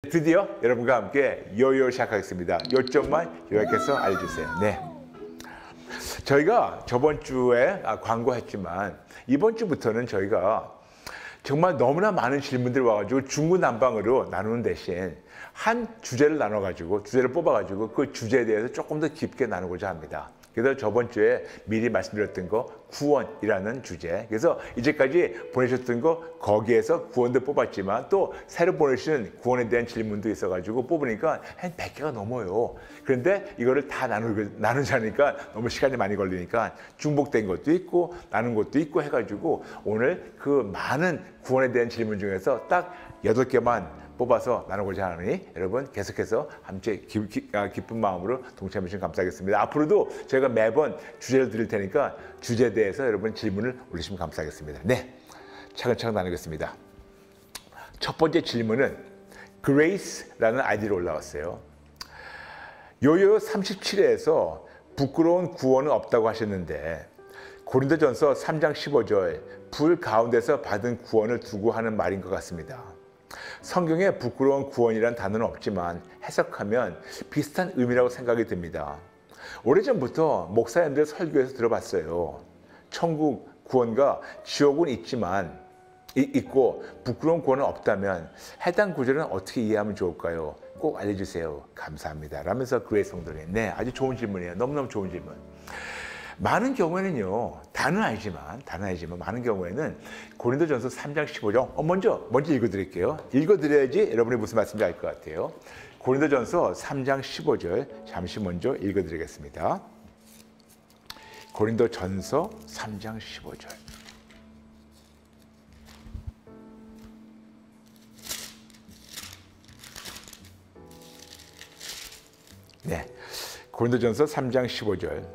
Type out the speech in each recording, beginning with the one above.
드디어 여러분과 함께 요요 시작하겠습니다. 요점만 요약해서 알려주세요. 네. 저희가 저번 주에 광고했지만 이번 주부터는 저희가 정말 너무나 많은 질문들이 와가지고 중구난방으로 나누는 대신 한 주제를 나눠가지고 주제를 뽑아가지고 그 주제에 대해서 조금 더 깊게 나누고자 합니다. 그래서 저번 주에 미리 말씀드렸던 거 구원이라는 주제, 그래서 이제까지 보내셨던 거 거기에서 구원도 뽑았지만 또 새로 보내주신 구원에 대한 질문도 있어가지고 뽑으니까 한 100개가 넘어요. 그런데 이거를 다 나누자니까 너무 시간이 많이 걸리니까 중복된 것도 있고 나눈 것도 있고 해가지고 오늘 그 많은 구원에 대한 질문 중에서 딱 8개만 뽑아서 나누고자 하니 여러분 계속해서 함께 기쁜 마음으로 동참해 주시면 감사하겠습니다. 앞으로도 제가 매번 주제를 드릴 테니까 주제에 대해서 여러분 질문을 올리시면 감사하겠습니다. 네, 차근차근 나누겠습니다. 첫 번째 질문은 그레이스라는 아이디로 올라왔어요. 요요 37회에서 부끄러운 구원은 없다고 하셨는데 고린도전서 3장 15절 불 가운데서 받은 구원을 두고 하는 말인 것 같습니다. 성경에 부끄러운 구원이란 단어는 없지만 해석하면 비슷한 의미라고 생각이 듭니다. 오래전부터 목사님들 설교에서 들어봤어요. 천국 구원과 지옥은 있고 부끄러운 구원은 없다면 해당 구절은 어떻게 이해하면 좋을까요? 꼭 알려주세요. 감사합니다. 라면서 그의 성도님. 네, 아주 좋은 질문이에요. 너무너무 좋은 질문. 많은 경우에는요, 다는 아니지만 많은 경우에는 고린도전서 3장 15절 먼저 읽어드릴게요. 읽어드려야지 여러분이 무슨 말씀인지 알 것 같아요. 고린도전서 3장 15절 잠시 먼저 읽어드리겠습니다. 고린도전서 3장 15절. 네, 고린도전서 3장 15절.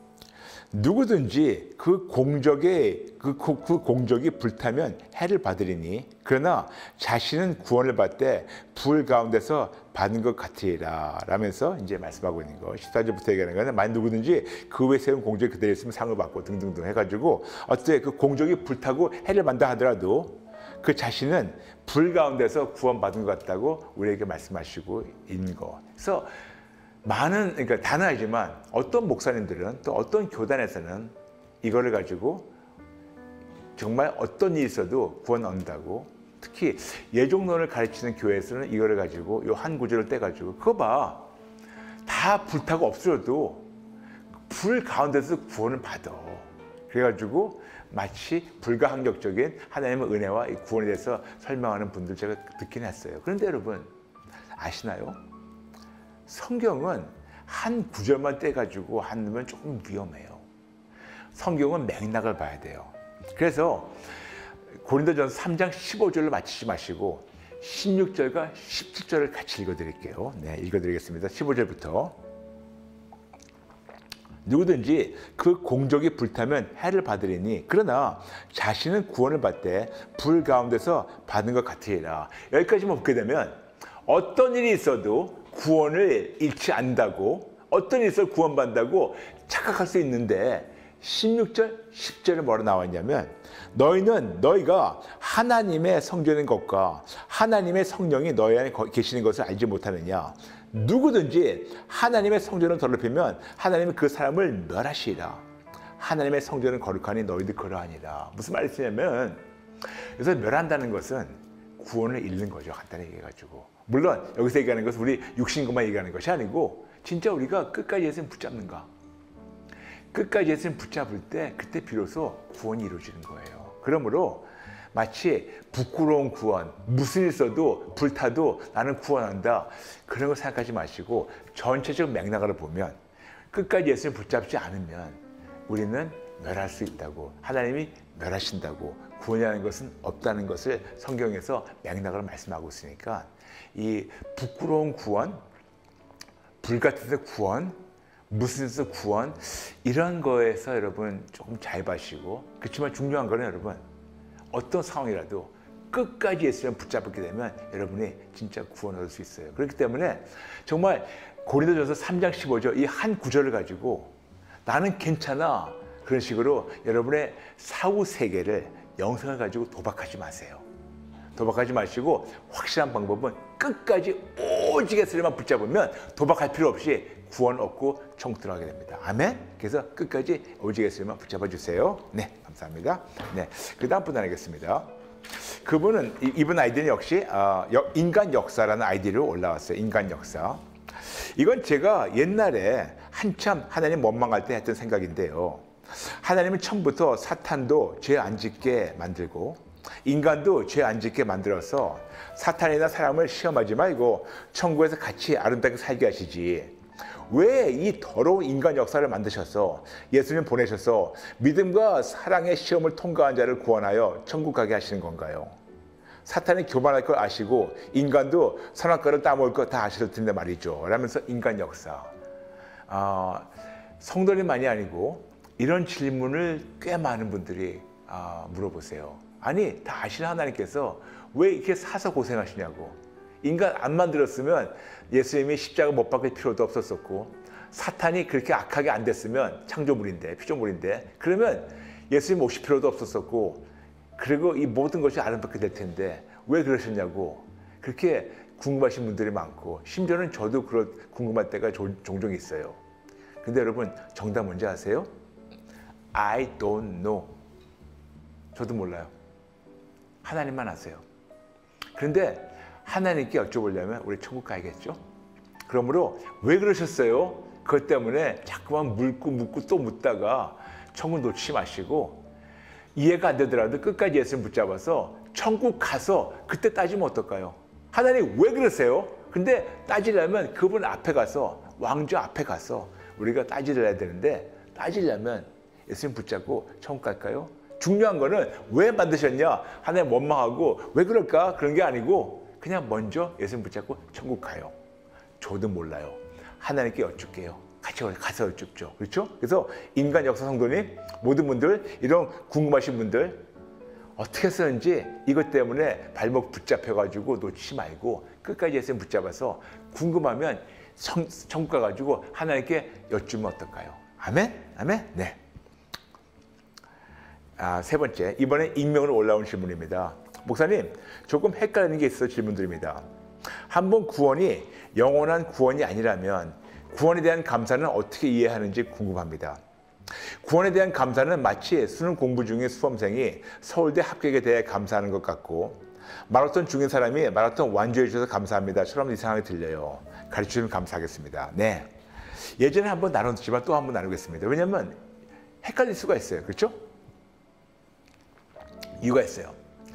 누구든지 그 공적이 불타면 해를 받으리니 그러나 자신은 구원을 받되 불 가운데서 받은 것 같으리라 라면서 이제 말씀하고 있는 거. 14절부터 얘기하는 거는 만약 누구든지 그 외에 세운 공적이 그대로 있으면 상을 받고 등등등 해가지고 어때 그 공적이 불타고 해를 받다 하더라도 그 자신은 불 가운데서 구원받은 것 같다고 우리에게 말씀하시고 있는 거. 그래서 그러니까 다는 아니지만 어떤 목사님들은 또 어떤 교단에서는 이거를 가지고 정말 어떤 일이 있어도 구원 얻는다고, 특히 예종론을 가르치는 교회에서는 이거를 가지고 이 한 구절을 떼가지고 그거 봐, 다 불타고 없어져도 불 가운데서 구원을 받아. 그래가지고 마치 불가항력적인 하나님의 은혜와 이 구원에 대해서 설명하는 분들 제가 듣긴 했어요. 그런데 여러분 아시나요? 성경은 한 구절만 떼가지고 하면 조금 위험해요. 성경은 맥락을 봐야 돼요. 그래서 고린도전서 3장 15절로 마치지 마시고 16절과 17절을 같이 읽어드릴게요. 네, 읽어드리겠습니다. 15절부터. 누구든지 그 공적이 불타면 해를 받으리니 그러나 자신은 구원을 받되 불 가운데서 받은 것 같으리라. 여기까지만 보게 되면 어떤 일이 있어도 구원을 잃지 않는다고, 어떤 일이 있어도 구원받는다고 착각할 수 있는데 16절, 10절에 뭐라 나왔냐면 너희가 하나님의 성전인 것과 하나님의 성령이 너희 안에 계시는 것을 알지 못하느냐. 누구든지 하나님의 성전을 더럽히면 하나님은 그 사람을 멸하시리라. 하나님의 성전은 거룩하니 너희도 그러하니라. 무슨 말이냐면 그래서 멸한다는 것은 구원을 잃는 거죠. 간단히 얘기해가지고. 물론 여기서 얘기하는 것은 우리 육신것만 얘기하는 것이 아니고 진짜 우리가 끝까지 예수님 붙잡는가. 끝까지 예수님 붙잡을 때 그때 비로소 구원이 이루어지는 거예요. 그러므로 마치 부끄러운 구원, 무슨 일 있어도 불타도 나는 구원한다. 그런 거 생각하지 마시고 전체적 맥락을 보면 끝까지 예수님 붙잡지 않으면 우리는 멸할 수 있다고, 하나님이 멸하신다고, 구원이라는 것은 없다는 것을 성경에서 맥락으로 말씀하고 있으니까 이 부끄러운 구원, 불같은 데 구원, 무슨 뜻의 구원, 이런 거에서 여러분 조금 잘 봐시고, 그렇지만 중요한 거는 여러분 어떤 상황이라도 끝까지 예수님 붙잡게 되면 여러분이 진짜 구원 얻을 수 있어요. 그렇기 때문에 정말 고린도전서 3장 15절 이 한 구절을 가지고 나는 괜찮아 그런 식으로 여러분의 사후 세계를 영성을 가지고 도박하지 마세요. 도박하지 마시고 확실한 방법은 끝까지 오직 예수님만 붙잡으면 도박할 필요 없이 구원 얻고 천국 들어가게 됩니다. 아멘. 그래서 끝까지 오직 예수님만 붙잡아 주세요. 네, 감사합니다. 네, 그 다음 분 하겠습니다. 그분은 이분 아이디는 역시 인간 역사라는 아이디로 올라왔어요. 인간 역사. 이건 제가 옛날에 한참 하나님 원망할 때 했던 생각인데요. 하나님은 처음부터 사탄도 죄 안 짓게 만들고 인간도 죄 안 짓게 만들어서 사탄이나 사람을 시험하지 말고 천국에서 같이 아름답게 살게 하시지. 왜 이 더러운 인간 역사를 만드셔서 예수님 보내셔서 믿음과 사랑의 시험을 통과한 자를 구원하여 천국 가게 하시는 건가요? 사탄이 교만할 걸 아시고 인간도 선악과를 따먹을 거 다 아실 텐데 말이죠. 라면서 인간 역사. 성도님만이 아니고 이런 질문을 꽤 많은 분들이 물어보세요. 아니, 다 아시는 하나님께서 왜 이렇게 사서 고생하시냐고. 인간 안 만들었으면 예수님이 십자가 못 박을 필요도 없었었고 사탄이 그렇게 악하게 안 됐으면 창조물인데, 피조물인데 그러면 예수님 오실 필요도 없었었고 그리고 이 모든 것이 아름답게 될 텐데 왜 그러셨냐고 그렇게 궁금하신 분들이 많고 심지어는 저도 그런 궁금할 때가 종종 있어요. 근데 여러분 정답 뭔지 아세요? I don't know. 저도 몰라요. 하나님만 아세요. 그런데 하나님께 여쭤보려면 우리 천국 가야겠죠? 그러므로 왜 그러셨어요? 그것 때문에 자꾸만 묻고 또 묻다가 천국 놓치지 마시고 이해가 안 되더라도 끝까지 예수님 붙잡아서 천국 가서 그때 따지면 어떨까요? 하나님 왜 그러세요? 근데 따지려면 그분 앞에 가서 왕좌 앞에 가서 우리가 따지려 해야 되는데 따지려면 예수님 붙잡고 천국 갈까요? 중요한 거는 왜 만드셨냐? 하나님 원망하고 왜 그럴까? 그런 게 아니고 그냥 먼저 예수님 붙잡고 천국 가요. 저도 몰라요. 하나님께 여쭙게요. 같이 가서 여쭙죠. 그렇죠? 그래서 인간 역사 성도님 모든 분들 이런 궁금하신 분들 어떻게 쓰는지 이것 때문에 발목 붙잡혀가지고 놓치지 말고 끝까지 예수님 붙잡아서 궁금하면 천국 가가지고 하나님께 여쭈면 어떨까요? 아멘? 아멘? 네. 세 번째, 이번에 익명으로 올라온 질문입니다. 목사님, 조금 헷갈리는 게 있어 질문드립니다. 한번 구원이 영원한 구원이 아니라면 구원에 대한 감사는 어떻게 이해하는지 궁금합니다. 구원에 대한 감사는 마치 수능 공부 중인 수험생이 서울대 합격에 대해 감사하는 것 같고 마라톤 중인 사람이 마라톤 완주해 주셔서 감사합니다처럼 이상하게 들려요. 가르쳐주시면 감사하겠습니다. 네, 예전에 한번 나눴지만 또 한번 나누겠습니다. 왜냐하면 헷갈릴 수가 있어요. 그렇죠? 이유가 있어요.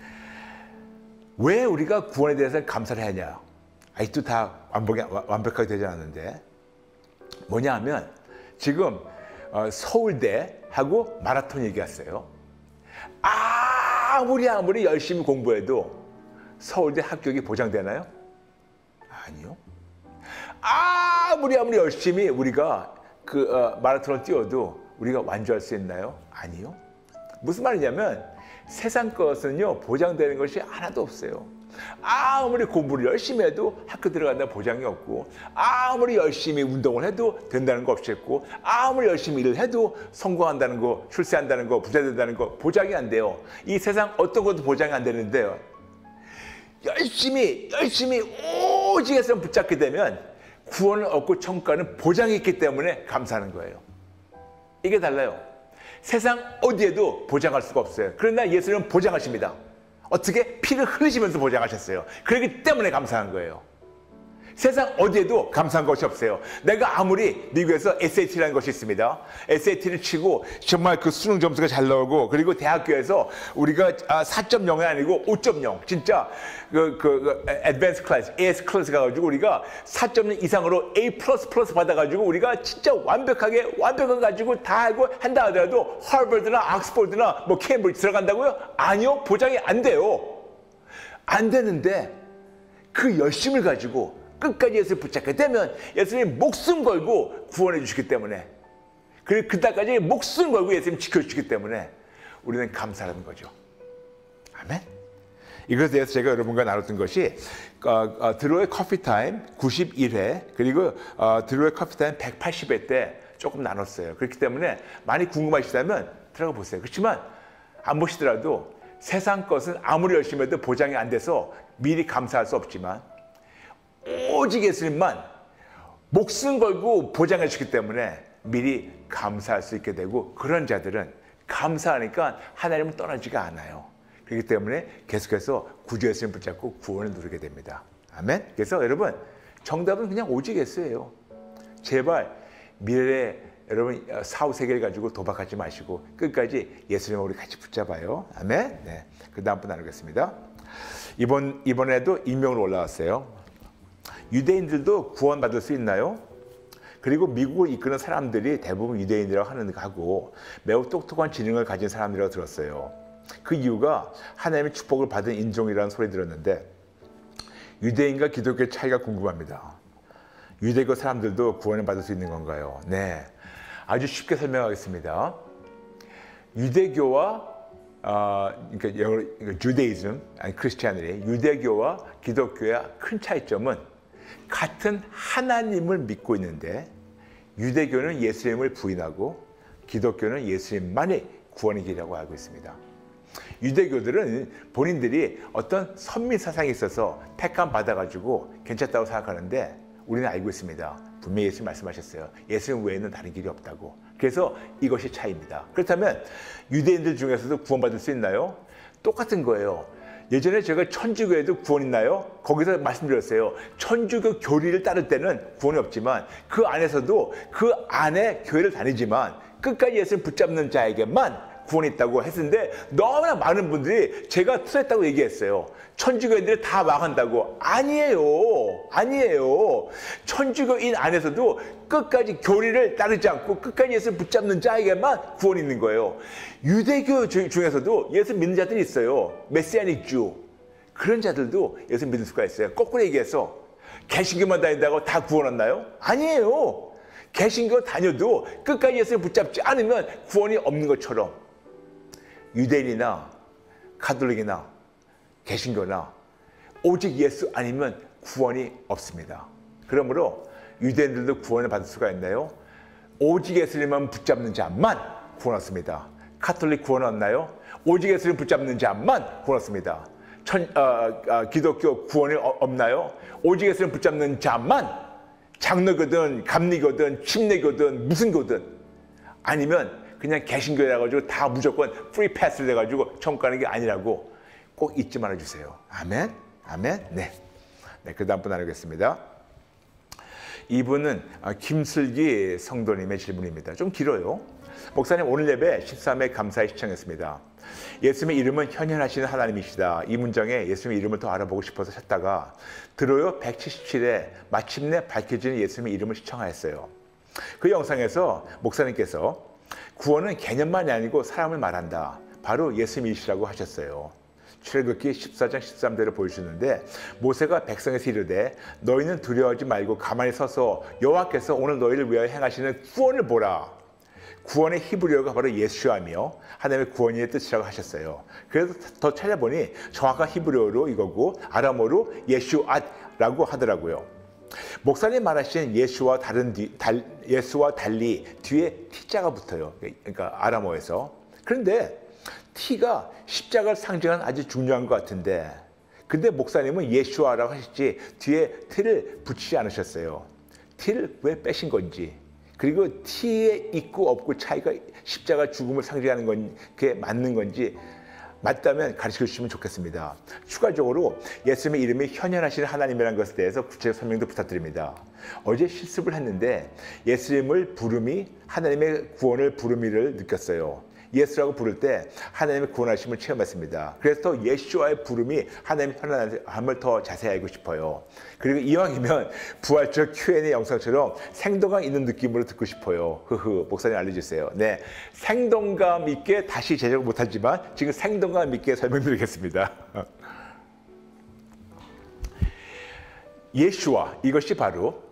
왜 우리가 구원에 대해서 감사를 하냐? 아직도 다 완벽하게 되지 않았는데 뭐냐 하면 지금 서울대하고 마라톤 얘기했어요. 아무리 열심히 공부해도 서울대 합격이 보장되나요? 아니요. 아무리 열심히 우리가 마라톤을 뛰어도 우리가 완주할 수 있나요? 아니요. 무슨 말이냐면 세상 것은요 보장되는 것이 하나도 없어요. 아무리 공부를 열심히 해도 학교 들어간다는 보장이 없고 아무리 열심히 운동을 해도 된다는 거 없었고 아무리 열심히 일을 해도 성공한다는 거, 출세한다는 거, 부자 된다는 거 보장이 안 돼요. 이 세상 어떤 것도 보장이 안 되는데요. 열심히 오직 예수님 붙잡게 되면 구원을 얻고 천국 가는 보장이 있기 때문에 감사하는 거예요. 이게 달라요. 세상 어디에도 보장할 수가 없어요. 그러나 예수님은 보장하십니다. 어떻게? 피를 흘리시면서 보장하셨어요. 그렇기 때문에 감사한 거예요. 세상 어디에도 감사한 것이 없어요. 내가 아무리 미국에서 SAT라는 것이 있습니다. SAT를 치고 정말 그 수능 점수가 잘 나오고 그리고 대학교에서 우리가 4.0이 아니고 5.0 진짜 advanced class, AS 클래스 가가지고 우리가 4.0 이상으로 A++ 받아가지고 우리가 진짜 완벽하게 가지고 다 알고 한다 하더라도 하버드나 옥스퍼드나 뭐 케임브리지 들어간다고요? 아니요. 보장이 안 돼요. 안 되는데 그 열심을 가지고 끝까지 예수를 붙잡게 되면 예수님이 목숨 걸고 구원해 주시기 때문에 그리고 그때까지 목숨 걸고 예수님 지켜주시기 때문에 우리는 감사하는 거죠. 아멘. 이것에 대해서 제가 여러분과 나눴던 것이 드로의 커피타임 91회 그리고 드로의 커피타임 180회 때 조금 나눴어요. 그렇기 때문에 많이 궁금하시다면 들어가 보세요. 그렇지만 안 보시더라도 세상 것은 아무리 열심히 해도 보장이 안 돼서 미리 감사할 수 없지만 오직 예수님만 목숨 걸고 보장해 주기 때문에 미리 감사할 수 있게 되고, 그런 자들은 감사하니까 하나님은 떠나지가 않아요. 그렇기 때문에 계속해서 구주 예수님 붙잡고 구원을 누리게 됩니다. 아멘. 그래서 여러분, 정답은 그냥 오직 예수예요. 제발 미래에 여러분 사후 세계를 가지고 도박하지 마시고 끝까지 예수님을 우리 같이 붙잡아요. 아멘. 네. 그 다음 분 나누겠습니다. 이번에도 익명으로 올라왔어요. 유대인들도 구원받을 수 있나요? 그리고 미국을 이끄는 사람들이 대부분 유대인이라고 하고 매우 똑똑한 지능을 가진 사람들이라고 들었어요. 그 이유가 하나님의 축복을 받은 인종이라는 소리 들었는데, 유대인과 기독교의 차이가 궁금합니다. 유대교 사람들도 구원을 받을 수 있는 건가요? 네, 아주 쉽게 설명하겠습니다. 유대교와 그러니까 주데이즘, 아니 크리스티아니티, 유대교와 기독교의 큰 차이점은 같은 하나님을 믿고 있는데, 유대교는 예수님을 부인하고 기독교는 예수님만이 구원의 길이라고 알고 있습니다. 유대교들은 본인들이 어떤 선민 사상이 있어서 택함 받아가지고 괜찮다고 생각하는데, 우리는 알고 있습니다. 분명히 예수님 말씀하셨어요. 예수님 외에는 다른 길이 없다고. 그래서 이것이 차이입니다. 그렇다면 유대인들 중에서도 구원받을 수 있나요? 똑같은 거예요. 예전에 제가 천주교에도 구원 있나요? 거기서 말씀드렸어요. 천주교 교리를 따를 때는 구원이 없지만 그 안에서도 그 안에 교회를 다니지만 끝까지 예수를 붙잡는 자에게만 구원이 있다고 했는데, 너무나 많은 분들이 제가 틀렸다고 얘기했어요. 천주교인들이 다 망한다고. 아니에요. 아니에요. 천주교인 안에서도 끝까지 교리를 따르지 않고 끝까지 예수를 붙잡는 자에게만 구원이 있는 거예요. 유대교 중에서도 예수 믿는 자들이 있어요. 메시아닉 주. 그런 자들도 예수 믿을 수가 있어요. 거꾸로 얘기해서 개신교만 다닌다고 다 구원 얻나요? 아니에요. 개신교 다녀도 끝까지 예수를 붙잡지 않으면 구원이 없는 것처럼 유대인이나 가톨릭이나 개신교나 오직 예수 아니면 구원이 없습니다. 그러므로 유대인들도 구원을 받을 수가 있나요? 오직 예수님만 붙잡는 자만 구원 얻습니다. 가톨릭 구원 얻나요? 오직 예수님 붙잡는 자만 구원 얻습니다. 기독교 구원이 없나요? 오직 예수님 붙잡는 자만, 장로교든 감리교든 침례교든 무슨 교든, 아니면 그냥 개신교라 가지고 다 무조건 프리 패스를 해가지고 천국 가는 게 아니라고 꼭 잊지 말아주세요. 아멘, 아멘. 네, 그 다음 분 나누겠습니다. 이분은 김슬기 성도님의 질문입니다. 좀 길어요. 목사님, 오늘 예배 13회 감사히 시청했습니다. 예수님의 이름은 현현하시는 하나님이시다. 이 문장에 예수님의 이름을 더 알아보고 싶어서 찾다가 들어요 177에 마침내 밝혀지는 예수님의 이름을 시청하였어요. 그 영상에서 목사님께서 구원은 개념만이 아니고 사람을 말한다. 바로 예수님이시라고 하셨어요. 출애굽기 14장 13절을 보여주는데, 모세가 백성에서 이르되 너희는 두려워하지 말고 가만히 서서 여호와께서 오늘 너희를 위하여 행하시는 구원을 보라. 구원의 히브리어가 바로 예수아며 하나님의 구원의 뜻이라고 하셨어요. 그래서 더 찾아보니 정확한 히브리어로 이거고 아람어로 예슈앗라고 하더라고요. 목사님 말하신 예수와 달리 뒤에 T자가 붙어요. 그러니까 아람어에서. 그런데 T가 십자가를 상징하는 아주 중요한 것 같은데, 근데 목사님은 예수아라고 하셨지 뒤에 T를 붙이지 않으셨어요. T를 왜 빼신 건지, 그리고 T에 있고 없고 차이가 십자가 죽음을 상징하는 건 그게 맞는 건지 맞다면 가르쳐 주시면 좋겠습니다. 추가적으로 예수님의 이름이 현현하시는 하나님이라는 것에 대해서 구체적 설명도 부탁드립니다. 어제 실습을 했는데 예수님을 부름이 하나님의 구원을 부름이를 느꼈어요. 예수라고 부를 때 하나님의 구원하심을 체험했습니다. 그래서 더 예수와의 부름이 하나님의 현현함을 더 자세히 알고 싶어요. 그리고 이왕이면 부활절 Q&A 영상처럼 생동감 있는 느낌으로 듣고 싶어요. 목사님 알려주세요. 네, 생동감 있게 다시 제작을 못하지만 지금 생동감 있게 설명드리겠습니다. 예수와, 이것이 바로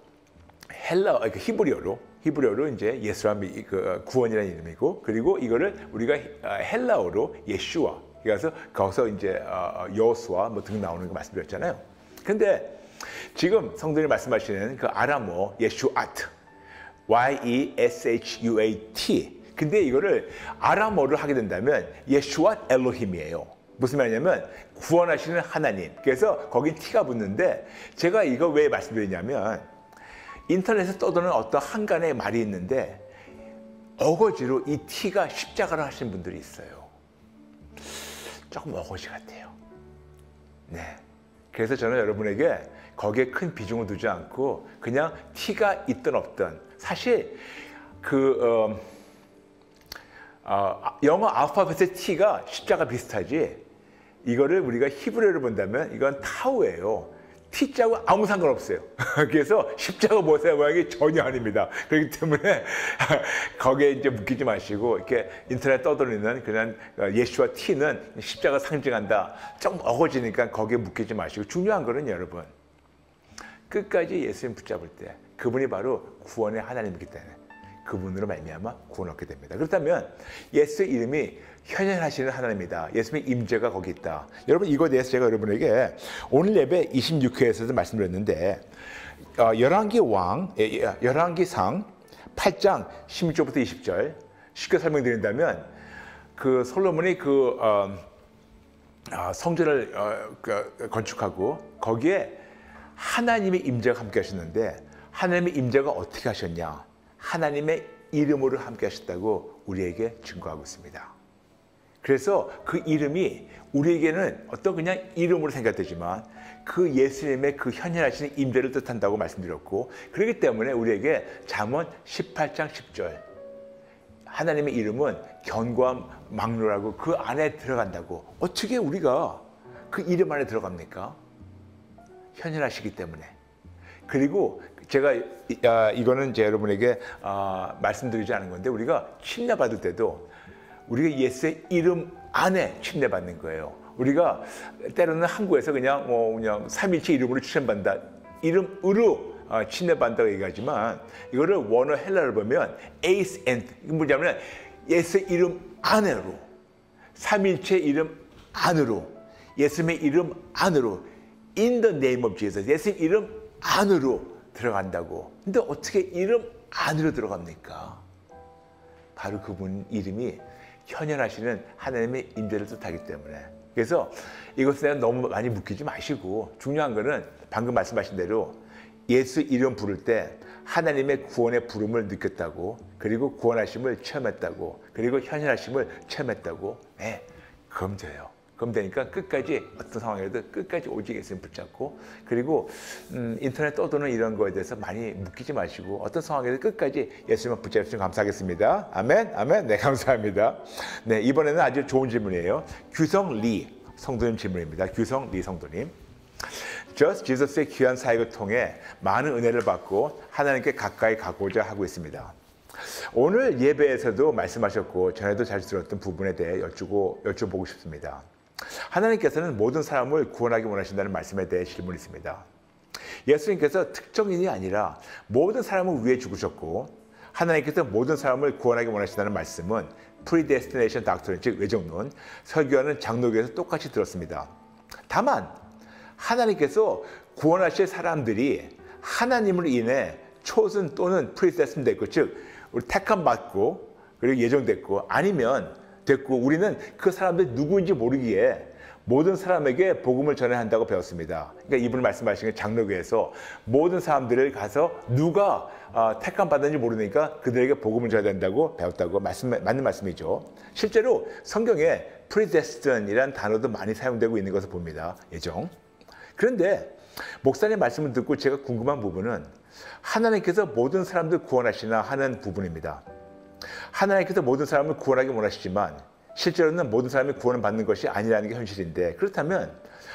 히브리어로 이제 예수와 구원이라는 이름이고, 그리고 이거를 우리가 헬라어로 예슈아, 그래서 거기서 이제 여호수아 뭐 등 나오는 거 말씀드렸잖아요. 근데 지금 성도님 말씀하시는 그 아람어 예슈아트, Y-E-S-H-U-A-T. 근데 이거를 아람어를 하게 된다면 예슈앗 엘로힘이에요. 무슨 말이냐면 구원하시는 하나님. 그래서 거긴 T가 붙는데 제가 이거 왜 말씀드리냐면 인터넷에 떠도는 어떤 한간의 말이 있는데 어거지로 이 T가 십자가를 하시는 분들이 있어요. 조금 어거지 같아요. 네. 그래서 저는 여러분에게 거기에 큰 비중을 두지 않고 그냥 T가 있든 없든 사실 영어 알파벳의 T가 십자가 비슷하지 이거를 우리가 히브리어로 본다면 이건 타우예요. T자하고 아무 상관없어요. 그래서 십자가 모양이 전혀 아닙니다. 그렇기 때문에 거기에 이제 묶이지 마시고 이렇게 인터넷 떠돌리는 그냥 예수와 T는 십자가 상징한다. 좀 어거지니까 거기에 묶이지 마시고 중요한 거는 여러분 끝까지 예수님 붙잡을 때 그분이 바로 구원의 하나님이기 때문에 그분으로 말미암아 구원 얻게 됩니다. 그렇다면 예수의 이름이 현현하시는 하나님이다. 예수님의 임재가 거기 있다. 여러분 이거에 대해서 제가 여러분에게 오늘 예배 26회에서도 말씀드렸는데 열왕기상 8장 16절부터 20절 쉽게 설명드린다면 그 솔로몬이 성전을 건축하고 거기에 하나님의 임재가 함께 하셨는데 하나님의 임재가 어떻게 하셨냐? 하나님의 이름으로 함께 하셨다고 우리에게 증거하고 있습니다. 그래서 그 이름이 우리에게는 어떤 그냥 이름으로 생각되지만 그 예수님의 그 현현하시는 임재를 뜻한다고 말씀드렸고 그렇기 때문에 우리에게 잠언 18장 10절 하나님의 이름은 견고한 망루라고 그 안에 들어간다고 어떻게 우리가 그 이름 안에 들어갑니까? 현현하시기 때문에. 그리고 제가 이거는 제 여러분에게 말씀드리지 않은 건데 우리가 침례받을 때도 우리가 예수의 이름 안에 침례받는 거예요. 우리가 때로는 한국에서 그냥 삼일체 이름으로 추천받는다. 이름으로 침례받는다고 얘기하지만 이거를 원어 헬라를 보면 에이스 앤 이게 뭐냐면 예수의 이름 안으로 삼일체 이름 안으로 예수님의 이름 안으로 In the name of Jesus 예수님 이름 안으로 들어간다고. 근데 어떻게 이름 안으로 들어갑니까? 바로 그분 이름이 현현하시는 하나님의 임재를 뜻하기 때문에. 그래서 이것에 너무 많이 묶이지 마시고 중요한 거는 방금 말씀하신 대로 예수 이름 부를 때 하나님의 구원의 부름을 느꼈다고 그리고 구원하심을 체험했다고 그리고 현현하심을 체험했다고 그럼 돼요. 그럼 되니까 끝까지 어떤 상황이라도 끝까지 오직 예수님 붙잡고 그리고 인터넷 떠도는 이런 거에 대해서 많이 묶이지 마시고 어떤 상황에도 끝까지 예수님을 붙잡으시면 감사하겠습니다. 아멘, 아멘. 네, 감사합니다. 네, 이번에는 아주 좋은 질문이에요. 규성리 성도님 질문입니다. 규성리 성도님. Just Jesus의 귀한 사역을 통해 많은 은혜를 받고 하나님께 가까이 가고자 하고 있습니다. 오늘 예배에서도 말씀하셨고 전에도 잘 들었던 부분에 대해 여쭤보고 싶습니다. 하나님께서는 모든 사람을 구원하기 원하신다는 말씀에 대해 질문이 있습니다. 예수님께서 특정인이 아니라 모든 사람을 위해 죽으셨고 하나님께서 모든 사람을 구원하기 원하신다는 말씀은 Predestination Doctrine, 즉 외정론, 설교하는 장로교에서 똑같이 들었습니다. 다만 하나님께서 구원하실 사람들이 하나님으로 인해 chosen 또는 predestined 됐고 즉 우리 택함 받고 그리고 예정됐고 아니면 됐고 우리는 그 사람들이 누구인지 모르기에 모든 사람에게 복음을 전해야 한다고 배웠습니다. 그러니까 이분이 말씀하신 게 장로교에서 모든 사람들을 가서 누가 택함 받았는지 모르니까 그들에게 복음을 전해야 된다고 배웠다고 맞는 말씀이죠. 실제로 성경에 predestined이라는 단어도 많이 사용되고 있는 것을 봅니다. 예정. 그런데 목사님 말씀을 듣고 제가 궁금한 부분은 하나님께서 모든 사람들 구원하시나 하는 부분입니다. 하나님께서 모든 사람을 구원하기 원하시지만 실제로는 모든 사람이 구원을 받는 것이 아니라는 게 현실인데 그렇다면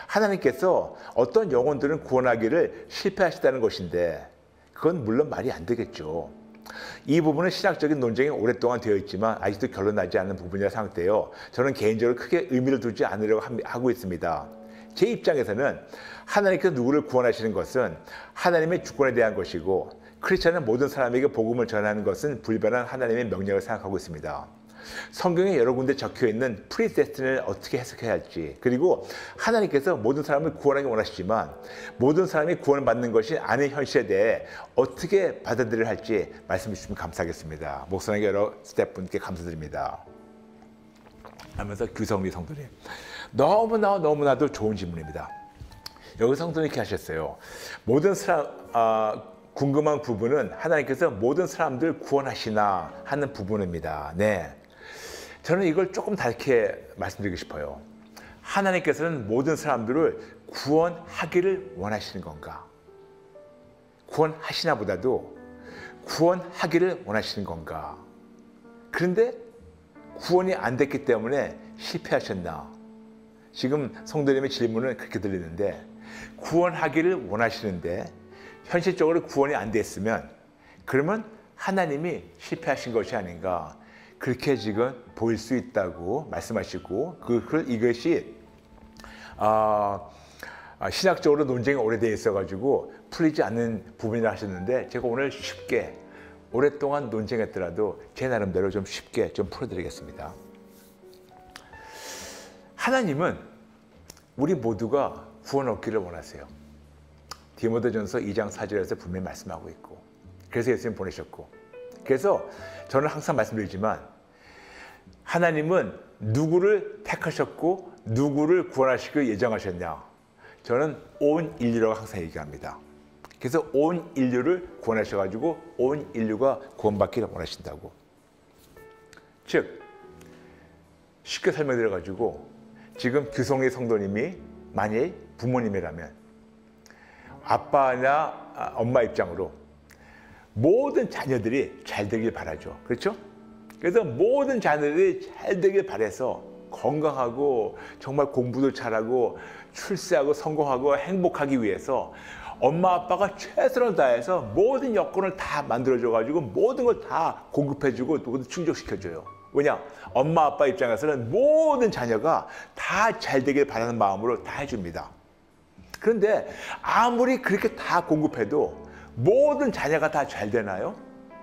하나님께서 어떤 영혼들은 구원하기를 실패하시다는 것인데 그건 물론 말이 안 되겠죠. 이 부분은 신학적인 논쟁이 오랫동안 되어 있지만 아직도 결론나지 않은 부분이라 생각되어 저는 개인적으로 크게 의미를 두지 않으려고 하고 있습니다. 제 입장에서는 하나님께서 누구를 구원하시는 것은 하나님의 주권에 대한 것이고 크리스천은 모든 사람에게 복음을 전하는 것은 불변한 하나님의 명령을 생각하고 있습니다. 성경에 여러 군데 적혀있는 predestin을 어떻게 해석해야 할지 그리고 하나님께서 모든 사람을 구원하기 원하시지만 모든 사람이 구원을 받는 것이 아닌 현실에 대해 어떻게 받아들여야 할지 말씀해 주시면 감사하겠습니다. 목사님께 여러 스태프분께 감사드립니다. 하면서 규성리 성도님 너무나도 좋은 질문입니다. 여기 성도는 이렇게 하셨어요. 모든 사람, 궁금한 부분은 하나님께서 모든 사람들 구원하시나 하는 부분입니다. 네. 저는 이걸 조금 다르게 말씀드리고 싶어요. 하나님께서는 모든 사람들을 구원하기를 원하시는 건가? 구원하시나 보다도 구원하기를 원하시는 건가? 그런데 구원이 안 됐기 때문에 실패하셨나? 지금 성도님의 질문은 그렇게 들리는데, 구원하기를 원하시는데 현실적으로 구원이 안 됐으면 그러면 하나님이 실패하신 것이 아닌가, 그렇게 지금 보일 수 있다고 말씀하시고, 이것이 신학적으로 논쟁이 오래되어 있어가지고 풀리지 않는 부분이라 하셨는데, 제가 오늘 쉽게, 오랫동안 논쟁했더라도 제 나름대로 좀 쉽게 좀 풀어드리겠습니다. 하나님은 우리 모두가 구원 얻기를 원하세요. 디모데전서 2장 4절에서 분명히 말씀하고 있고, 그래서 예수님 보내셨고, 그래서 저는 항상 말씀드리지만 하나님은 누구를 택하셨고 누구를 구원하시기를 예정하셨냐? 저는 온 인류라고 항상 얘기합니다. 그래서 온 인류를 구원하셔가지고 온 인류가 구원받기를 원하신다고. 즉, 쉽게 설명드려가지고, 지금 규성의 성도님이 만일 부모님이라면 아빠나 엄마 입장으로 모든 자녀들이 잘 되길 바라죠. 그렇죠? 그래서 모든 자녀들이 잘 되길 바라서 건강하고 정말 공부도 잘하고 출세하고 성공하고 행복하기 위해서 엄마 아빠가 최선을 다해서 모든 여건을 다 만들어줘가지고 모든 걸 다 공급해주고 모두 충족시켜줘요. 왜냐? 엄마 아빠 입장에서는 모든 자녀가 다 잘 되길 바라는 마음으로 다 해줍니다. 그런데 아무리 그렇게 다 공급해도 모든 자녀가 다 잘 되나요?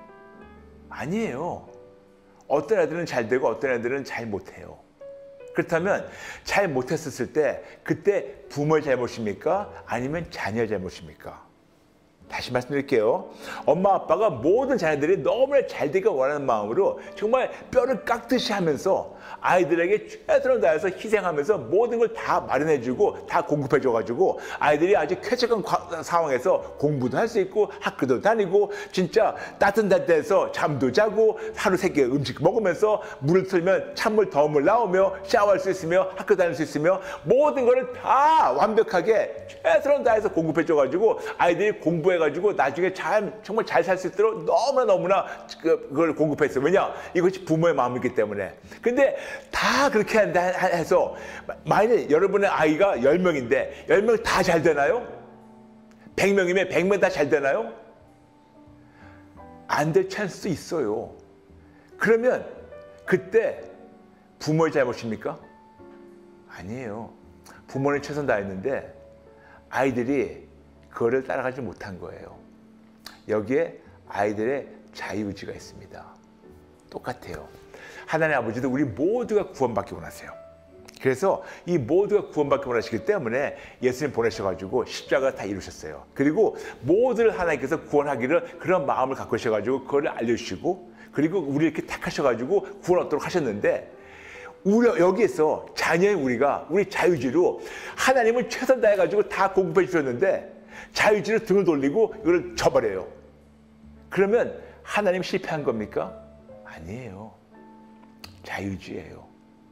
아니에요. 어떤 애들은 잘 되고 어떤 애들은 잘 못해요. 그렇다면 잘 못했을 때 그때 부모의 잘못입니까? 아니면 자녀의 잘못입니까? 다시 말씀드릴게요. 엄마 아빠가 모든 자녀들이 너무나 잘 되길 원하는 마음으로 정말 뼈를 깎듯이 하면서 아이들에게 최선을 다해서 희생하면서 모든 걸 다 마련해주고 다 공급해줘가지고 아이들이 아주 쾌적한 상황에서 공부도 할 수 있고 학교도 다니고 진짜 따뜻한 데서 잠도 자고 하루 3끼 음식 먹으면서 물을 틀면 찬물 더운 물 나오며 샤워할 수 있으며 학교 다닐 수 있으며 모든 거를 다 완벽하게 최선을 다해서 공급해줘가지고 아이들이 공부해가지고 나중에 정말 잘 살 수 있도록 너무나 그걸 공급했어요. 왜냐? 이것이 부모의 마음이기 때문에. 근데 다 그렇게 해서 만일 여러분의 아이가 10명인데 10명 다 잘 되나요? 100명이면 100명 다 잘 되나요? 안 될 찬스도 있어요. 그러면 그때 부모의 잘못입니까? 아니에요. 부모는 최선 다했는데 아이들이 그거를 따라가지 못한 거예요. 여기에 아이들의 자유의지가 있습니다. 똑같아요. 하나님 아버지도 우리 모두가 구원받기 원하세요. 그래서 이 모두가 구원받기 원하시기 때문에 예수님 보내셔가지고 십자가 다 이루셨어요. 그리고 모두를 하나님께서 구원하기를 그런 마음을 갖고 계셔가지고 그걸 알려주시고, 그리고 우리 이렇게 택하셔가지고 구원 얻도록 하셨는데, 여기에서 자녀인 우리가 우리 자유지로 하나님은 최선 다해가지고 다 공급해 주셨는데 자유지로 등을 돌리고 이걸 쳐버려요. 그러면 하나님 실패한 겁니까? 아니에요. 자유주의예요.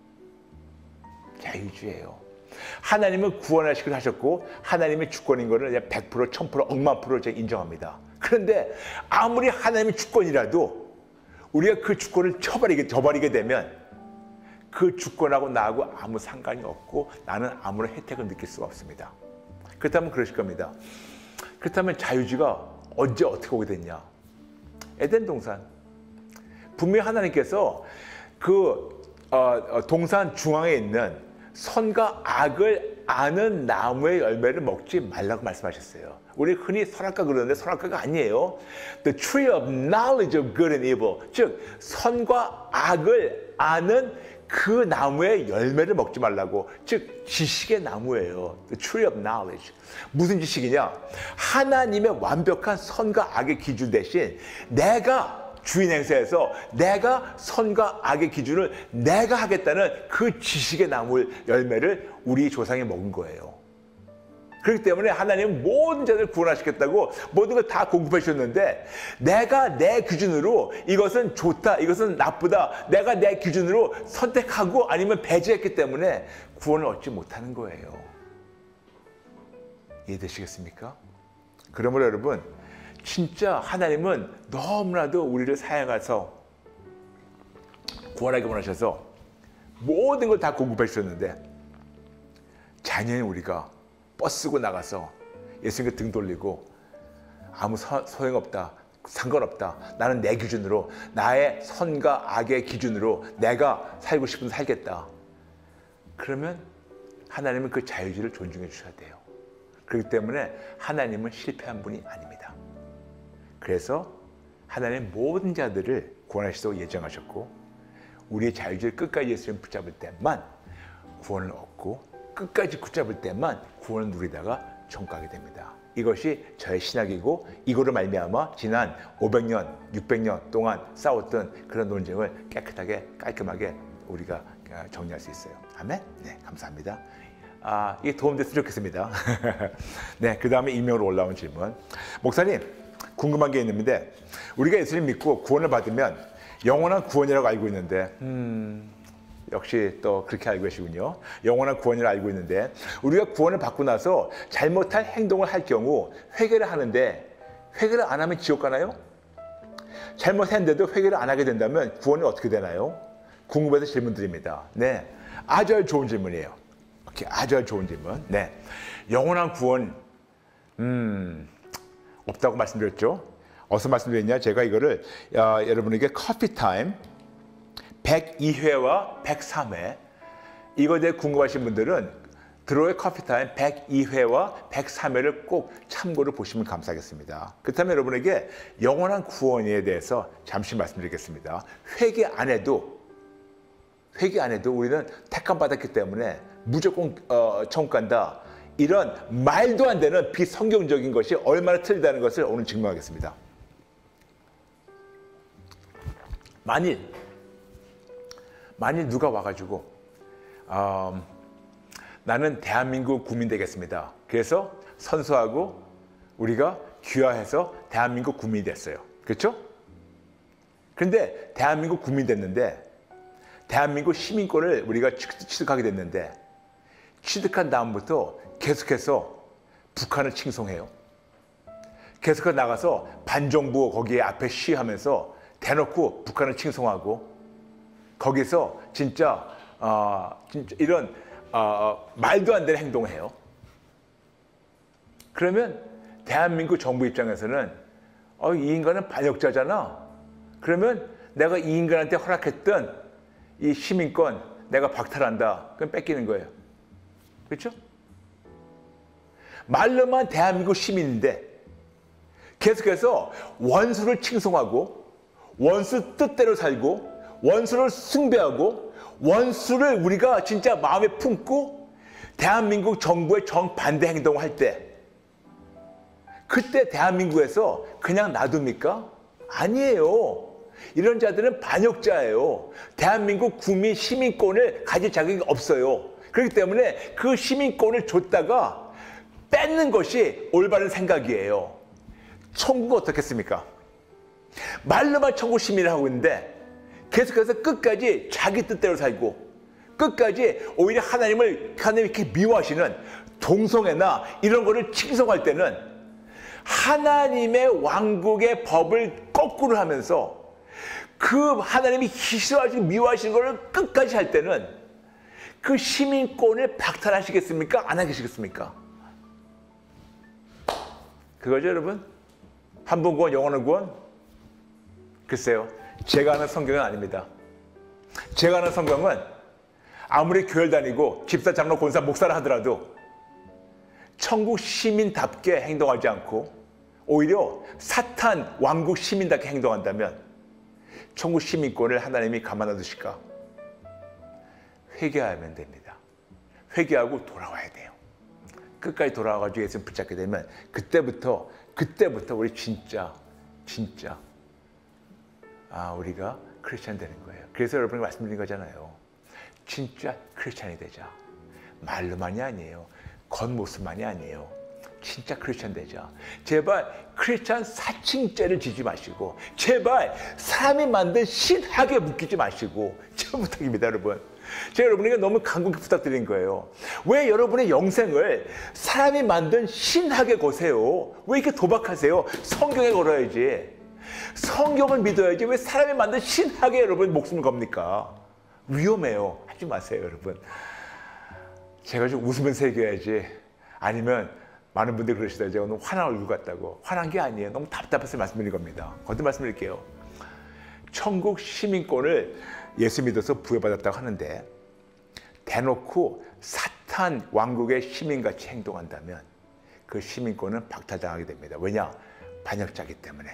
자유주의예요. 하나님은 구원하시기로 하셨고 하나님의 주권인 거를 100%, 1000%, 억만 프로 제가 인정합니다. 그런데 아무리 하나님의 주권이라도 우리가 그 주권을 저버리게 되면 그 주권하고 나하고 아무 상관이 없고 나는 아무런 혜택을 느낄 수가 없습니다. 그렇다면 그러실 겁니다. 그렇다면 자유주의가 언제 어떻게 오게 됐냐? 에덴 동산. 분명히 하나님께서 그 동산 중앙에 있는 선과 악을 아는 나무의 열매를 먹지 말라고 말씀하셨어요. 우리 흔히 선악과 그러는데 선악과가 아니에요. The tree of knowledge of good and evil. 즉 선과 악을 아는 그 나무의 열매를 먹지 말라고. 즉 지식의 나무예요. The tree of knowledge. 무슨 지식이냐? 하나님의 완벽한 선과 악의 기준 대신 내가 주인 행세에서 내가 선과 악의 기준을 내가 하겠다는 그 지식의 나물 열매를 우리 조상이 먹은 거예요. 그렇기 때문에 하나님은 모든 자들을 구원하시겠다고 모든 걸 다 공급해 주셨는데 내가 내 기준으로 이것은 좋다, 이것은 나쁘다, 내가 내 기준으로 선택하고 아니면 배제했기 때문에 구원을 얻지 못하는 거예요. 이해되시겠습니까? 그러므로 여러분, 진짜 하나님은 너무나도 우리를 사랑해서 구원하기 원하셔서 모든 걸 다 공급해 주셨는데 자녀인 우리가 버스고 나가서 예수님께 등 돌리고 아무 소용없다, 상관없다, 나는 내 기준으로, 나의 선과 악의 기준으로 내가 살고 싶으면 살겠다. 그러면 하나님은 그 자유주의를 존중해 주셔야 돼요. 그렇기 때문에 하나님은 실패한 분이 아닙니다. 그래서 하나님은 모든 자들을 구원하시도록 예정하셨고 우리의 자유주의를 끝까지 예수님 붙잡을 때만 구원을 얻고 끝까지 붙잡을 때만 구원을 누리다가 천국하게 됩니다. 이것이 저의 신학이고 이거로 말미암아 지난 500년, 600년 동안 싸웠던 그런 논쟁을 깨끗하게 깔끔하게 우리가 정리할 수 있어요. 아멘? 네, 감사합니다. 이게 도움됐으면 좋겠습니다. 네, 그 다음에 익명으로 올라온 질문. 목사님, 궁금한 게 있는데 우리가 예수님 믿고 구원을 받으면 영원한 구원이라고 알고 있는데 역시 또 그렇게 알고 계시군요. 영원한 구원을 알고 있는데 우리가 구원을 받고 나서 잘못한 행동을 할 경우 회개를 하는데 회개를 안 하면 지옥 가나요? 잘못했는데도 회개를 안 하게 된다면 구원이 어떻게 되나요? 궁금해서 질문 드립니다. 네, 아주 좋은 질문이에요. 오케이, 아주 좋은 질문. 네, 영원한 구원 없다고 말씀드렸죠. 어디서 말씀드렸냐? 제가 이거를 여러분에게 커피 타임 102회와 103회 이거에 대해 궁금하신 분들은 드로의 커피타임 102회와 103회를 꼭 참고로 보시면 감사하겠습니다. 그렇다면 여러분에게 영원한 구원에 대해서 잠시 말씀드리겠습니다. 회개 안 해도 우리는 택함 받았기 때문에 무조건 천국 간다. 이런 말도 안 되는 비성경적인 것이 얼마나 틀리다는 것을 오늘 증명하겠습니다. 만일 누가 와가지고 나는 대한민국 국민 되겠습니다. 그래서 선서하고 우리가 귀화해서 대한민국 국민이 됐어요. 그렇죠? 그런데 대한민국 국민 됐는데 대한민국 시민권을 우리가 취득하게 됐는데 취득한 다음부터 계속해서 북한을 칭송해요. 계속해서 나가서 반정부 거기에 앞에 시위하면서 대놓고 북한을 칭송하고 거기서 진짜 이런 말도 안 되는 행동을 해요. 그러면 대한민국 정부 입장에서는 이 인간은 반역자잖아. 그러면 내가 이 인간한테 허락했던 이 시민권 내가 박탈한다. 그럼 뺏기는 거예요. 그렇죠? 말로만 대한민국 시민인데 계속해서 원수를 칭송하고 원수 뜻대로 살고 원수를 숭배하고 원수를 우리가 진짜 마음에 품고 대한민국 정부의 정반대 행동을 할 때 그때 대한민국에서 그냥 놔둡니까? 아니에요. 이런 자들은 반역자예요. 대한민국 국민 시민권을 가질 자격이 없어요. 그렇기 때문에 그 시민권을 줬다가 뺏는 것이 올바른 생각이에요. 천국은 어떻겠습니까? 말로만 천국 시민을 하고 있는데 계속해서 끝까지 자기 뜻대로 살고 끝까지 오히려 하나님을 이렇게 미워하시는 동성애나 이런 거를 칭송할 때는 하나님의 왕국의 법을 거꾸로 하면서 그 하나님이 싫어하시고 미워하시는 거를 끝까지 할 때는 그 시민권을 박탈하시겠습니까? 안 하시겠습니까? 그거죠, 여러분? 한 번 구원, 영원한 구원? 글쎄요. 제가 아는 성경은 아닙니다. 제가 아는 성경은 아무리 교회를 다니고 집사, 장로, 권사, 목사를 하더라도 천국 시민답게 행동하지 않고 오히려 사탄 왕국 시민답게 행동한다면 천국 시민권을 하나님이 가만놔 두실까? 회개하면 됩니다. 회개하고 돌아와야 돼요. 끝까지 돌아와가지고 예수님 붙잡게 되면 그때부터 우리 진짜 우리가 크리스찬 되는 거예요. 그래서 여러분이 말씀드린 거잖아요. 진짜 크리스찬이 되자. 말로만이 아니에요. 겉모습만이 아니에요. 진짜 크리스찬 되자. 제발 크리스찬 사칭죄를 지지 마시고, 제발 사람이 만든 신학에 묶이지 마시고, 제 부탁입니다, 여러분. 제가 여러분에게 너무 간곡히 부탁드린 거예요. 왜 여러분의 영생을 사람이 만든 신학에 거세요? 왜 이렇게 도박하세요? 성경에 걸어야지. 성경을 믿어야지. 왜 사람이 만든 신학에 여러분 목숨을 겁니까? 위험해요. 하지 마세요, 여러분. 제가 좀 웃으면서 얘기해야지. 아니면 많은 분들이 그러시다. 제가 오늘 화난 얼굴 같다고. 화난 게 아니에요. 너무 답답해서 말씀드린 겁니다. 거듭 말씀드릴게요. 천국 시민권을 예수 믿어서 부여받았다고 하는데 대놓고 사탄 왕국의 시민같이 행동한다면 그 시민권은 박탈당하게 됩니다. 왜냐? 반역자이기 때문에.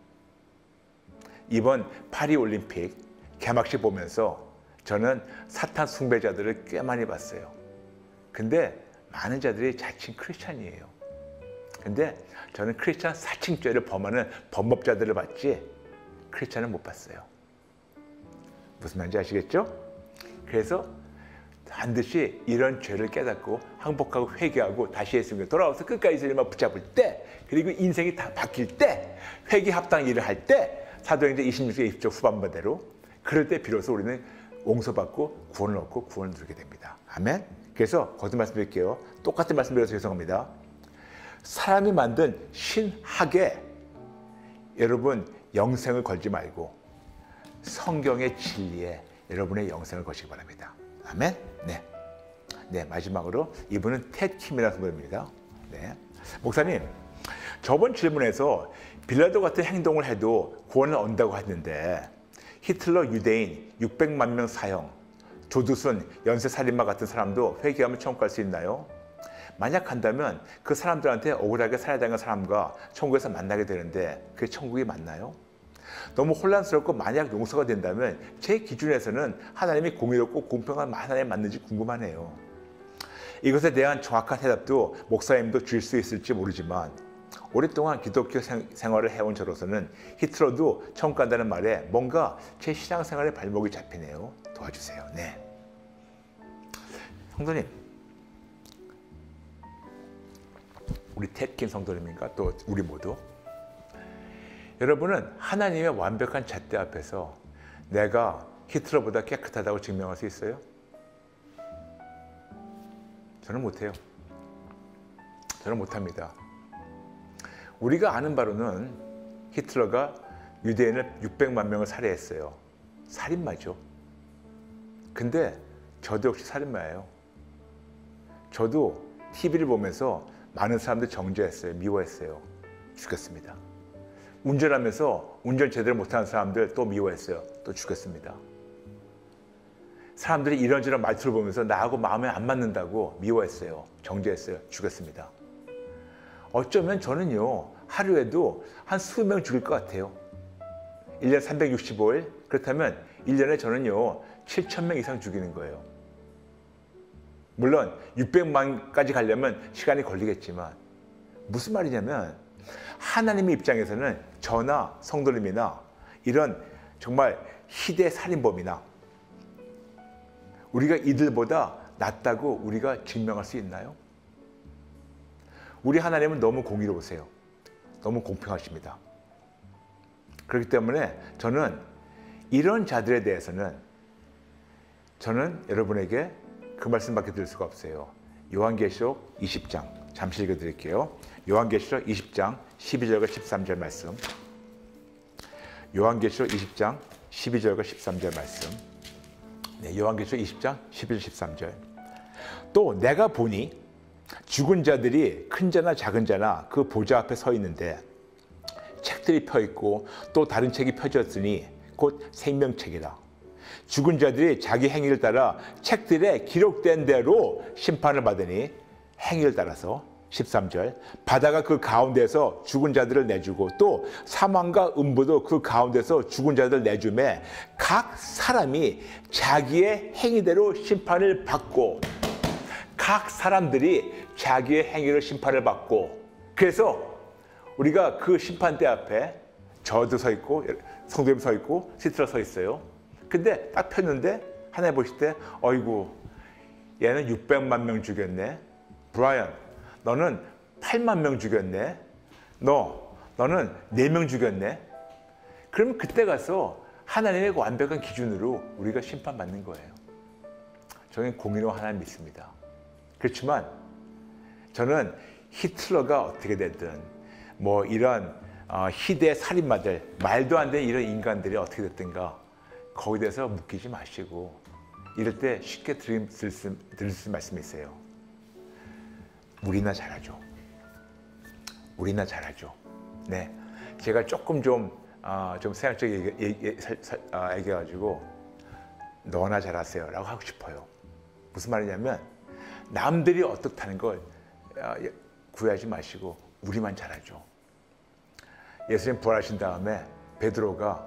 이번 파리올림픽 개막식 보면서 저는 사탄 숭배자들을 꽤 많이 봤어요. 근데 많은 자들이 자칭 크리스찬이에요. 근데 저는 크리스찬 사칭죄를 범하는 범법자들을 봤지 크리스찬은 못 봤어요. 무슨 말인지 아시겠죠? 그래서 반드시 이런 죄를 깨닫고 항복하고 회개하고 다시 예수님께 돌아와서 끝까지 예수님을 붙잡을 때, 그리고 인생이 다 바뀔 때, 회개 합당 일을 할 때, 사도행전 26장 20절 후반부대로 그럴 때 비로소 우리는 용서받고 구원을 얻고 구원을 누리게 됩니다. 아멘. 그래서 거듭 말씀드릴게요. 똑같은 말씀드려서 죄송합니다. 사람이 만든 신학에 여러분 영생을 걸지 말고 성경의 진리에 여러분의 영생을 거시기 바랍니다. 아멘. 네, 마지막으로 이분은 텟킴이라는 분입니다. 네, 목사님, 저번 질문에서 빌라도 같은 행동을 해도 구원을 얻는다고 했는데 히틀러 유대인 600만 명 사형, 조두순 연쇄살인마 같은 사람도 회개하면 천국 갈 수 있나요? 만약 한다면 그 사람들한테 억울하게 살아야 되는 사람과 천국에서 만나게 되는데 그게 천국이 맞나요? 너무 혼란스럽고 만약 용서가 된다면 제 기준에서는 하나님이 공의롭고 공평한 하나님 맞는지 궁금하네요. 이것에 대한 정확한 대답도 목사님도 줄 수 있을지 모르지만 오랫동안 기독교 생활을 해온 저로서는 히틀러도 천국 간다는 말에 뭔가 제 신앙생활에 발목이 잡히네요. 도와주세요. 네, 성도님, 우리 텟킴 성도님인가 또 우리 모두, 여러분은 하나님의 완벽한 잣대 앞에서 내가 히틀러보다 깨끗하다고 증명할 수 있어요? 저는 못해요. 저는 못합니다. 우리가 아는 바로는 히틀러가 유대인을 600만 명을 살해했어요. 살인마죠. 근데 저도 역시 살인마예요. 저도 TV를 보면서 많은 사람들 정죄했어요. 미워했어요. 죽였습니다. 운전하면서 운전 제대로 못하는 사람들 또 미워했어요. 또 죽였습니다. 사람들이 이런저런 말투를 보면서 나하고 마음에 안 맞는다고 미워했어요. 정죄했어요. 죽였습니다. 어쩌면 저는요, 하루에도 한 수명 죽일 것 같아요. 1년 365일? 그렇다면 1년에 저는요, 7,000명 이상 죽이는 거예요. 물론 600만까지 가려면 시간이 걸리겠지만, 무슨 말이냐면 하나님의 입장에서는 저나 성도님이나 이런 정말 희대 살인범이나 우리가 이들보다 낫다고 우리가 증명할 수 있나요? 우리 하나님은 너무 공의로우세요. 너무 공평하십니다. 그렇기 때문에 저는 이런 자들에 대해서는 저는 여러분에게 그 말씀밖에 드릴 수가 없어요. 요한계시록 20장 잠시 읽어드릴게요. 요한계시록 20장 12절과 13절 말씀. 요한계시록 20장 12절과 13절 말씀. 네, 요한계시록 20장 12절 13절. 또 내가 보니 죽은 자들이 큰 자나 작은 자나 그 보좌 앞에 서 있는데 책들이 펴 있고 또 다른 책이 펴졌으니 곧 생명책이라. 죽은 자들이 자기 행위를 따라 책들에 기록된 대로 심판을 받으니 행위를 따라서 13절 바다가 그 가운데서 죽은 자들을 내주고 또 사망과 음부도 그 가운데서 죽은 자들을 내주매 각 사람이 자기의 행위대로 심판을 받고, 각 사람들이 자기의 행위로 심판을 받고, 그래서 우리가 그 심판대 앞에 저도 서 있고 성도님 서 있고 시트라 서 있어요. 근데 딱 폈는데 하나님 보실 때 어이구 얘는 600만 명 죽였네. 브라이언 너는 8만 명 죽였네. 너는 4명 죽였네. 그러면 그때 가서 하나님의 완벽한 기준으로 우리가 심판받는 거예요. 저는 공의로운 하나님 믿습니다. 그렇지만 저는 히틀러가 어떻게 됐든 뭐 이런 희대 살인마들 말도 안 되는 이런 인간들이 어떻게 됐든가 거기에 대해서 묶이지 마시고 이럴 때 쉽게 들을 수 말씀이 있어요. 우리나 잘하죠. 우리나 잘하죠. 네, 제가 조금 좀 생각적인 얘기해가지고 너나 잘하세요 라고 하고 싶어요. 무슨 말이냐면 남들이 어떻다는 걸 구하지 마시고 우리만 잘하죠. 예수님 부활하신 다음에 베드로가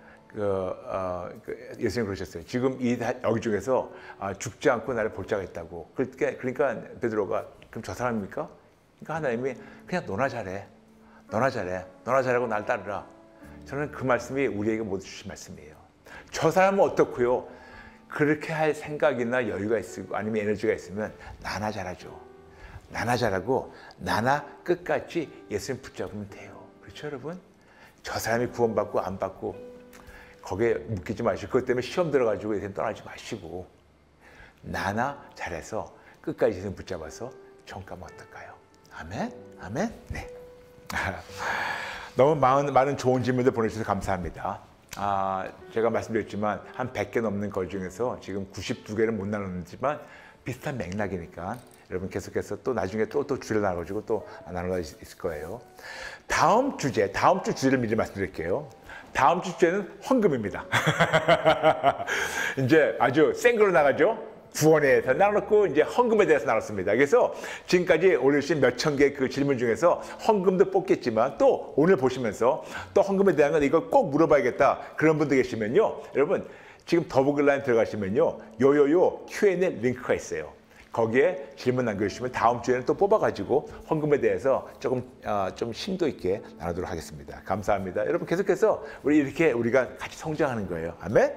예수님 그러셨어요. 지금 여기 중에서 죽지 않고 나를 볼 자가 있다고. 그러니까 베드로가 그럼 저 사람입니까? 그러니까 하나님이 그냥 너나 잘해. 너나 잘하고 날 따르라. 저는 그 말씀이 우리에게 모두 주신 말씀이에요. 저 사람은 어떻고요? 그렇게 할 생각이나 여유가 있고 아니면 에너지가 있으면 나나 잘하죠. 나나 잘하고 나나 끝까지 예수님 붙잡으면 돼요. 그렇죠 여러분? 저 사람이 구원받고 안 받고 거기에 묶이지 마시고 그것 때문에 시험 들어가지고 예수님 떠나지 마시고 나나 잘해서 끝까지 예수님 붙잡아서 정가면 어떨까요? 아멘? 아멘? 네. 너무 많은 좋은 질문들 보내주셔서 감사합니다. 제가 말씀드렸지만 한 100개 넘는 걸 중에서 지금 92개를 못 나눴지만 비슷한 맥락이니까 여러분 계속해서 또 나중에 또 주제를 나눠가지고 또 나눠 있을 거예요. 다음 주 주제를 미리 말씀드릴게요. 다음 주 주제는 헌금입니다. 이제 아주 센 걸로 나가죠. 구원에 대해서 나눴고 이제 헌금에 대해서 나눴습니다. 그래서 지금까지 올려주신 몇천 개 그 질문 중에서 헌금도 뽑겠지만 또 오늘 보시면서 또 헌금에 대한 건 이거 꼭 물어봐야겠다 그런 분들 계시면요. 여러분 지금 더보글라인 들어가시면요. 요요요 Q&A 링크가 있어요. 거기에 질문 남겨주시면 다음 주에는 또 뽑아가지고 헌금에 대해서 조금 좀 심도 있게 나누도록 하겠습니다. 감사합니다. 여러분 계속해서 우리가 같이 성장하는 거예요. 아멘?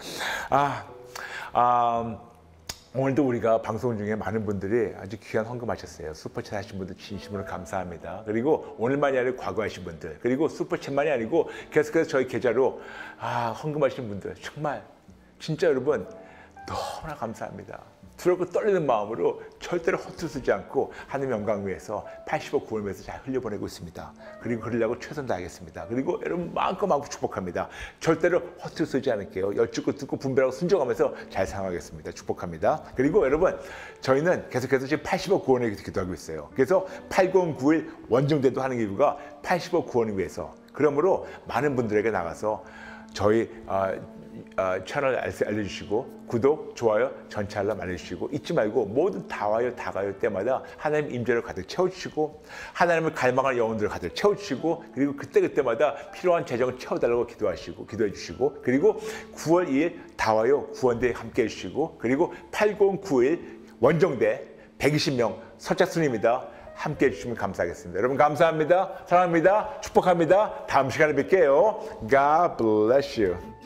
오늘도 우리가 방송 중에 많은 분들이 아주 귀한 헌금하셨어요. 슈퍼챗 하신 분들 진심으로 감사합니다. 그리고 오늘만이 아니라 과거하신 분들 그리고 슈퍼챗만이 아니고 계속해서 저희 계좌로 헌금하신 분들 정말 진짜 여러분 너무나 감사합니다. 두렵고 떨리는 마음으로 절대로 허투루 쓰지 않고 하나님 영광 위해서 80억 구원을 위해서 잘 흘려보내고 있습니다. 그리고 그러려고 최선 다하겠습니다. 그리고 여러분 마음껏 축복합니다. 절대로 허투루 쓰지 않을게요. 여쭙고 듣고 분별하고 순종하면서 잘 사용하겠습니다. 축복합니다. 그리고 여러분 저희는 계속해서 지금 80억 구원을 기도하고 있어요. 그래서 8091 원정대도 하는 이유가 80억 구원을 위해서 그러므로 많은 분들에게 나가서 저희 채널 알려주시고 구독, 좋아요, 전체 알람 알려주시고 잊지 말고 모두 다 와요 다 가요 때마다 하나님 임재를 가득 채워주시고 하나님을 갈망하는 영혼들을 가득 채워주시고 그리고 그때마다 필요한 재정을 채워달라고 기도해 주시고 그리고 9월 2일 다 와요 구원대에 함께 해주시고 그리고 8091 원정대 120명 선착순입니다. 함께 해주시면 감사하겠습니다. 여러분 감사합니다. 사랑합니다. 축복합니다. 다음 시간에 뵐게요. God bless you.